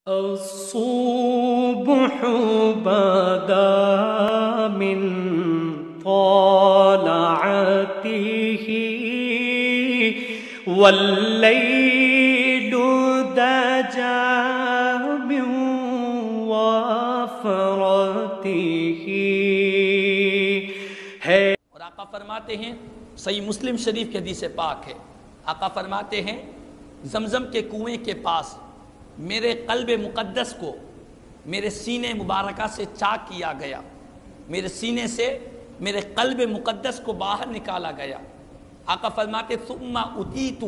الصبح بدا من طلعته والليل دجا من وفرته ہے۔ اور آقا فرماتے ہیں، صحیح مسلم شریف کی حدیث پاک ہے، آقا فرماتے ہیں زمزم کے کنویں کے پاس میرے قلب مقدس کو میرے سینے مبارکہ سے چاک کیا گیا، میرے سینے سے میرے قلب مقدس کو باہر نکالا گیا۔ آقا فرماتے ثم اتیت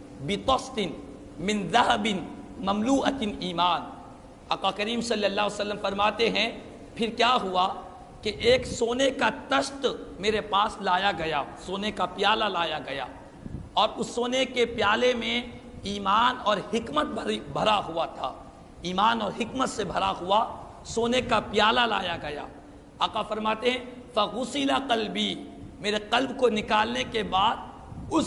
بطست من ذهب مملوءۃ ایمان۔ آقا کریم صلی اللہ علیہ وسلم فرماتے ہیں پھر کیا ہوا کہ ایک سونے کا طست میرے پاس لایا گیا، سونے کا پیالہ لایا گیا، اور اس سونے کے پیالے میں ایمان اور حکمت بھرا ہوا تھا، ایمان اور حکمت سے بھرا ہوا سونے کا پیالہ لایا گیا۔ آقا فرماتے ہیں فغسل قلبی، میرے قلب کو نکالنے کے بعد اس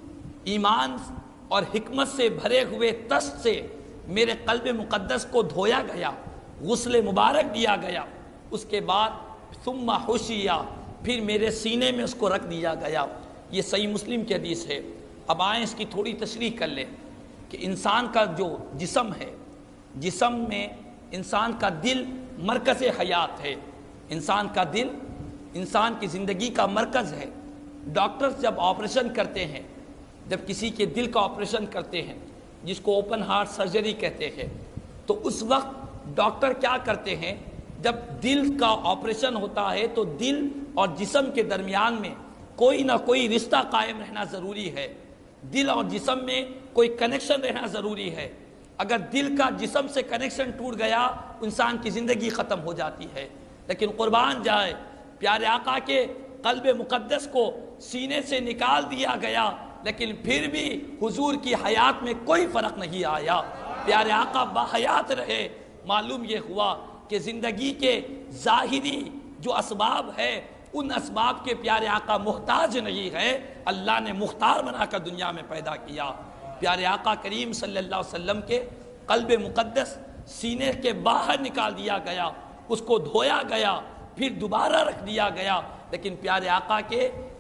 ایمان اور حکمت سے بھرے ہوئے طست سے میرے قلب مقدس کو دھویا گیا، غسل مبارک دیا گیا۔ اس کے بعد ثم حشیا، پھر میرے سینے میں اس کو رکھ دیا گیا۔ یہ صحیح مسلم کی حدیث ہے۔ اب آئیں اس کی تھوڑی تشریح کر لیں کہ انسان کا جو جسم ہے، جسم میں انسان کا دل مرکز حیات ہے، انسان کا دل انسان کی زندگی کا مرکز ہے۔ ڈاکٹرز جب آپریشن کرتے ہیں، جب کسی کے دل کا آپریشن کرتے ہیں جس کو اوپن ہارٹ سرجری کہتے ہیں، تو اس وقت ڈاکٹر کیا کرتے ہیں، جب دل کا آپریشن ہوتا ہے تو دل اور جسم کے درمیان میں کوئی نہ کوئی رشتہ قائم رہنا ضروری ہے، دل اور جسم میں کوئی کنیکشن رہنا ضروری ہے۔ اگر دل کا جسم سے کنیکشن ٹوٹ گیا انسان کی زندگی ختم ہو جاتی ہے۔ لیکن قربان جائے پیارے آقا کے قلب مقدس کو سینے سے نکال دیا گیا، لیکن پھر بھی حضور کی حیات میں کوئی فرق نہیں آیا، پیارے آقا باحیات رہے۔ معلوم یہ ہوا کہ زندگی کے ظاہری جو اسباب ہے ان اسباب کے پیارے آقا محتاج نہیں ہے، اللہ نے مختار بنا کر دنیا میں پیدا کیا۔ پیارے آقا کریم صلی اللہ علیہ وسلم کے قلب مقدس سینے کے باہر نکال دیا گیا، اس کو دھویا گیا، پھر دوبارہ رکھ دیا گیا، لیکن پیارے آقا کے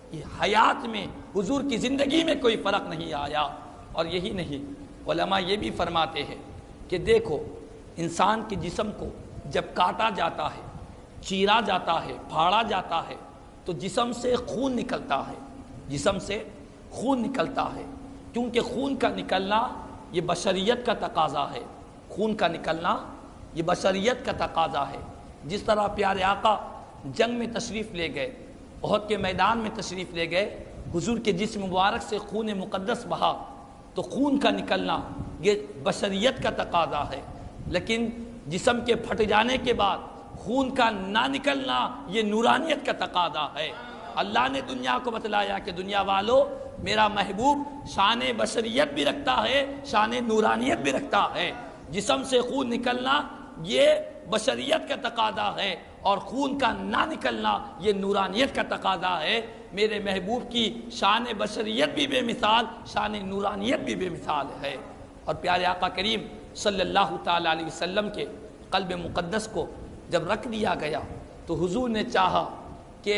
حیات میں حضور کی زندگی میں کوئی فرق نہیں آیا۔ اور یہی نہیں، علماء یہ بھی فرماتے ہیں کہ دیکھو انسان کے جسم کو جب کاٹا جاتا ہے، چیرا جاتا ہے، پھاڑا جاتا ہے تو جسم سے خون نکلتا ہے، جسم سے خون نکلتا ہے، کیونکہ خون کا نکلنا یہ بشریت کا تقاضا ہے، خون کا نکلنا یہ بشریت کا تقاضا ہے۔ جس طرح پیارے آقا جنگ میں تشریف لے گئے، احد کے میدان میں تشریف لے گئے، حضور کے جسم مبارک سے خون مقدس بہا، تو خون کا نکلنا یہ بشریت کا تقاضا ہے، لیکن جسم کے پھٹ جانے کے بعد خون کا نہ نکلنا یہ نورانیت کا تقاضا ہے۔ اللہ نے دنیا کو بتلایا کہ دنیا والو میرا محبوب شان بشریت بھی رکھتا ہے، شان نورانیت بھی رکھتا ہے۔ جسم سے خون نکلنا یہ بشریت کا تقاضا ہے اور خون کا نہ نکلنا یہ نورانیت کا تقاضا ہے۔ میرے محبوب کی شان بشریت بھی بے مثال، شان نورانیت بھی بے مثال ہے۔ اور پیارے آقا کریم صلی اللہ تعالیٰ علیہ وسلم کے قلب مقدس کو جب رکھ دیا گیا تو حضور نے چاہا کہ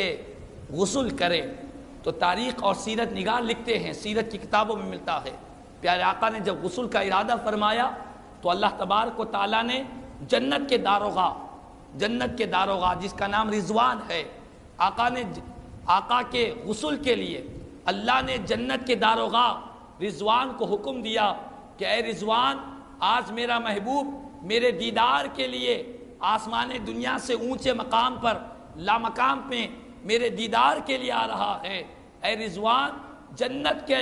غسل کرے، تو تاریخ اور سیرت نگار لکھتے ہیں، سیرت کی کتابوں میں ملتا ہے، پیارے آقا نے جب غسل کا ارادہ فرمایا تو اللہ تبارک و تعالیٰ نے جنت کے داروغہ جس کا نام رضوان ہے، آقا کے غسل کے لیے اللہ نے جنت کے داروغہ رضوان کو حکم دیا کہ اے رضوان، آج میرا محبوب میرے دیدار کے لیے آسمان دنیا سے اونچے مقام پر لامقام پہ میرے دیدار کے لیے آ رہا ہے۔ اے رضوان، جنت کی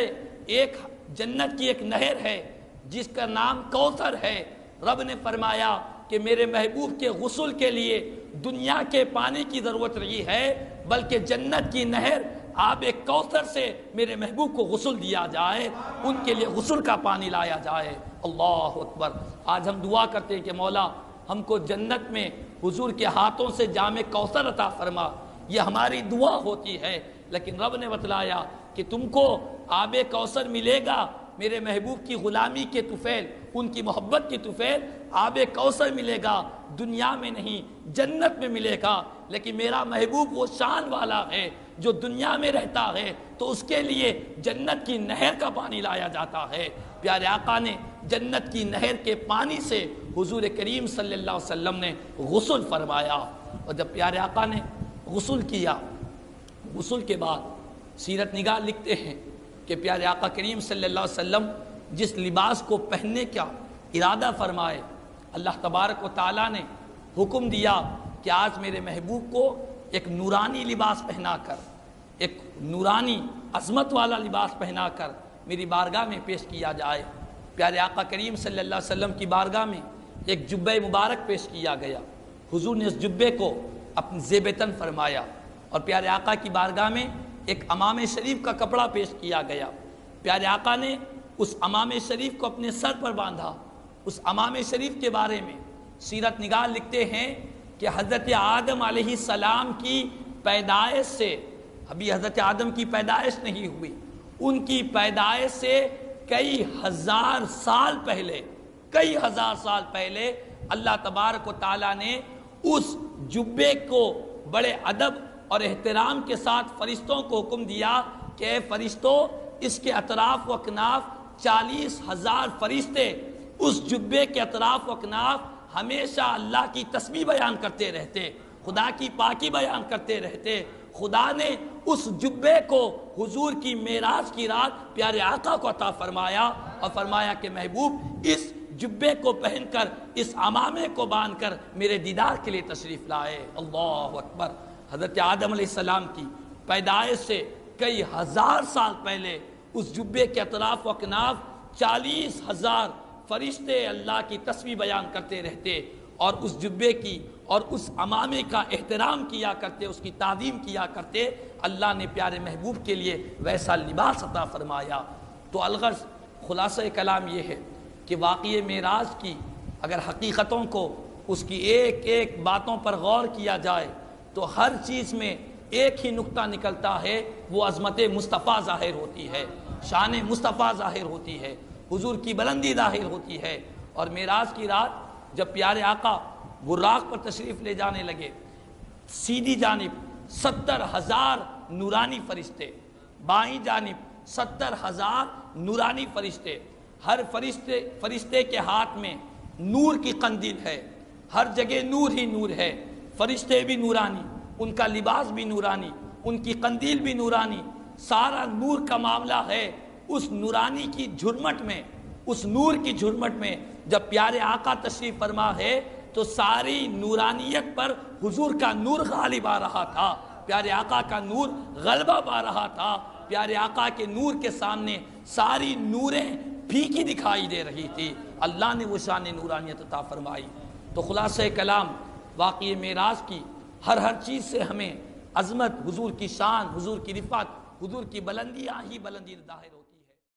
ایک نہر ہے جس کا نام کوثر ہے۔ رب نے فرمایا کہ میرے محبوب کے غسل کے لیے دنیا کے پانی کی ضرورت نہیں ہے، بلکہ جنت کی نہر آب کوثر سے میرے محبوب کو غسل دیا جائے، ان کے لیے غسل کا پانی لایا جائے۔ اللہ اکبر۔ آج ہم دعا کرتے ہیں کہ مولا ہم کو جنت میں حضور کے ہاتھوں سے جام کوثر عطا فرما، یہ ہماری دعا ہوتی ہے، لیکن رب نے بتلایا کہ تم کو آب کوثر ملے گا میرے محبوب کی غلامی کے طفیل ان کی محبت کی طفیل آب کوثر ملے گا، دنیا میں نہیں جنت میں ملے گا۔ لیکن میرا محبوب وہ شان والا ہے جو دنیا میں رہتا ہے تو اس کے لیے جنت کی نہر کا پانی لایا جاتا ہے۔ پیارے آقا نے جنت کی نہر کے پانی سے حضور کریم صلی اللہ علیہ وسلم نے غسل فرمایا، اور جب پیارے آقا نے غسل کیا، غسل کے بعد سیرت نگار لکھتے ہیں کہ پیارے آقا کریم صلی اللہ علیہ وسلم جس لباس کو پہننے کا ارادہ فرمائے، اللہ تبارک و تعالیٰ نے حکم دیا کہ آج میرے محبوب کو ایک نورانی لباس پہنا کر، ایک نورانی عظمت والا لباس پہنا کر میری بارگاہ میں پیش کیا جائے۔ پیارے آقا کریم صلی اللہ علیہ وسلم کی بارگاہ میں ایک جبہ مبارک پیش کیا گیا، حضور نے اس جبے کو اپنی زیب تن فرمایا، اور پیارے آقا کی بارگاہ میں ایک امام شریف کا کپڑا پیش کیا گیا۔ پیارے آقا نے اس امام شریف کو اپنے سر پر باندھا۔ اس امام شریف کے بارے میں سیرت نگار لکھتے ہیں کہ حضرت آدم علیہ السلام کی پیدائش سے، ابھی حضرت آدم کی پیدائش نہیں ہوئی، ان کی پیدائش سے کئی ہزار سال پہلے اللہ تبارک و تعالیٰ نے اس جبے کو بڑے ادب اور احترام کے ساتھ فرشتوں کو حکم دیا کہ اے فرشتوں، اس کے اطراف و اکناف 40,000 فرشتے اس جبے کے اطراف و اکناف ہمیشہ اللہ کی تسبیح بیان کرتے رہتے، خدا کی پاکی بیان کرتے رہتے۔ خدا نے اس جبے کو حضور کی معراج کی رات پیارے آقا کو عطا فرمایا، اور فرمایا کہ محبوب اس جبے کو پہن کر، اس امامے کو باندھ کر میرے دیدار کے لیے تشریف لائے۔ اللہ اکبر۔ حضرت آدم علیہ السلام کی پیدائش سے کئی ہزار سال پہلے اس جبے کے اطراف و اکناف 40,000 فرشتے اللہ کی تسبیح بیان کرتے رہتے، اور اس جبے کی اور اس امامے کا احترام کیا کرتے، اس کی تعظیم کیا کرتے۔ اللہ نے پیارے محبوب کے لیے ویسا لباس عطا فرمایا۔ تو الغرض خلاصہ کلام یہ ہے کہ واقعہ معراج کی اگر حقیقتوں کو، اس کی ایک ایک باتوں پر غور کیا جائے تو ہر چیز میں ایک ہی نقطہ نکلتا ہے، وہ عظمت مصطفیٰ ظاہر ہوتی ہے، شان مصطفیٰ ظاہر ہوتی ہے، حضور کی بلندی ظاہر ہوتی ہے۔ اور معراج کی رات جب پیارے آقا براق پر تشریف لے جانے لگے، سیدھی جانب 70,000 نورانی فرشتے، بائیں جانب 70,000 نورانی فرشتے، ہر فرشتے کے ہاتھ میں نور کی قندیل ہے، ہر جگہ نور ہی نور ہے، فرشتے بھی نورانی، ان کا لباس بھی نورانی، ان کی قندیل بھی نورانی، سارا نور کا معاملہ ہے۔ اس نورانی کی جھرمٹ میں، اس نور کی جھرمٹ میں جب پیارے آقا تشریف فرما ہے تو ساری نورانیت پر حضور کا نور غالب آ رہا تھا، پیارے آقا کا نور غلبہ پا رہا تھا۔ پیارے آقا کے نور کے سامنے ساری نوریں پھیکی دکھائی دے رہی تھی۔ اللہ نے وہ شان نورانیت عطا فرمائی۔ تو خلاصہ کلام واقعہ معراج کی ہر چیز سے ہمیں عظمت، حضور کی شان، حضور کی رفعت، حضور کی بلندی ہی بلندی ظاہر ہوتی ہے۔